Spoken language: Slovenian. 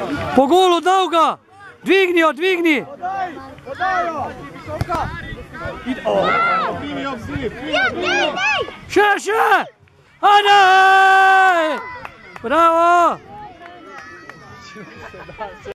Po golu dolga! Dvigni jo, dvigni! Še, še! Ajde! Bravo!